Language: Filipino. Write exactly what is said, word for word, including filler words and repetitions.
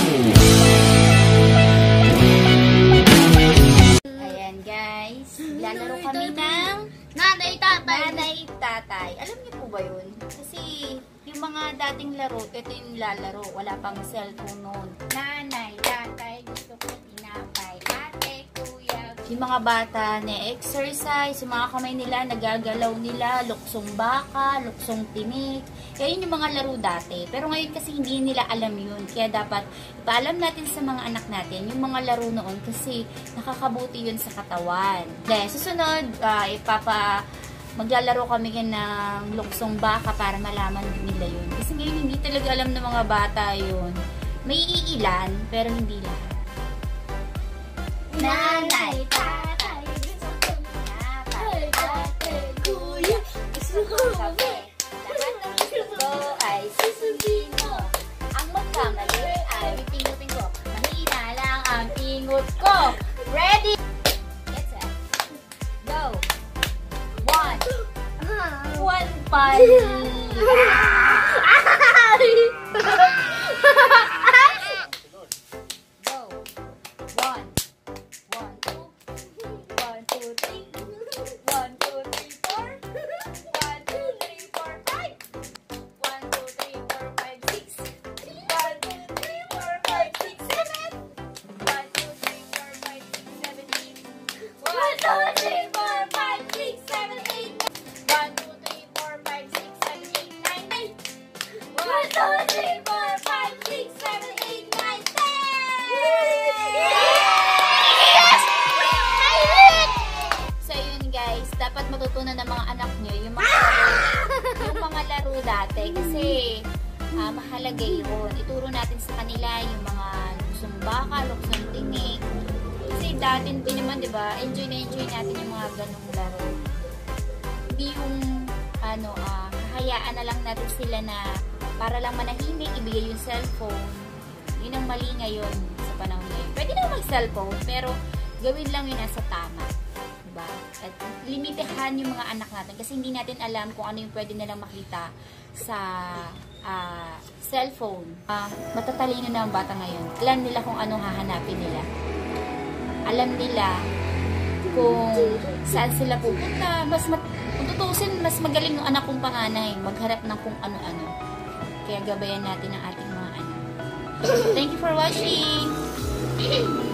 Ayan guys, lalaro kami ng Nanay, tatay. nanay, tatay. Alam niyo po ba yun? Kasi yung mga dating laro, ito yung lalaro. Wala pang cellphone noon. Nanay, tatay, gusto ko tinapay. Ate, kuya. Yung mga bata na-exercise, yung mga kamay nila, nagagalaw nila, luksong baka, luksong tinik. Kaya yun yung mga laro dati. Pero ngayon kasi hindi nila alam yun. Kaya dapat ipaalam natin sa mga anak natin yung mga laro noon kasi nakakabuti yun sa katawan. Then, susunod, uh, ipapa maglalaro kami yan ng luksong baka para malaman din nila yun. Kasi ngayon hindi talaga alam ng mga bata yun. May iilan, pero hindi lahat. Nanay, tatay, gusto ko tinapay. Ate, kuya, gusto ko kape. Lahat ng gusto ko ay susundin mo. Ang magkamali ay pingutin ko. Mahina lang ang pingut ko. Ready? Get set. Go. One. One punch. Go. One. One, two. One, two, three. One, two, three, four. One, two, three, four, five. One, two, three, four, five, six. One, two, three, four, five, six, seven. One, two, three, four, five, six, seven, eight. One, two, three, four, five, six, seven, eight. One, two, three, four, five, six, seven, eight, nine, eight. One, two, three, four, five, six, seven, eight, nine, ten. Yes! So yun guys, dapat matutunan ng mga anak nyo yung mga yung mga laro dati kasi uh, mahalaga yun. Ituro natin sa kanila yung mga luksong baka, luksong tinik. Kasi dati din naman, di ba, enjoy na enjoy natin yung mga ganong laro. Hindi yung ano, uh, hayaan na lang natin sila na para lang manahimik, ibigay yung cellphone. Yun ang mali ngayon sa panahon ngayon. Pwede naman mag-cellphone, pero gawin lang yun nasa tama. Diba? At limitahan yung mga anak natin kasi hindi natin alam kung ano yung pwede nilang makita sa uh, cellphone. Uh, matatalino na ang bata ngayon. Alam nila kung anong hahanapin nila. Alam nila kung saan sila pupunta. Mas mat kung tutusin, mas magaling yung anak kong panganay magharap ng kung ano-ano. Kaya gabayan natin ang ating mga anak. Thank you for watching!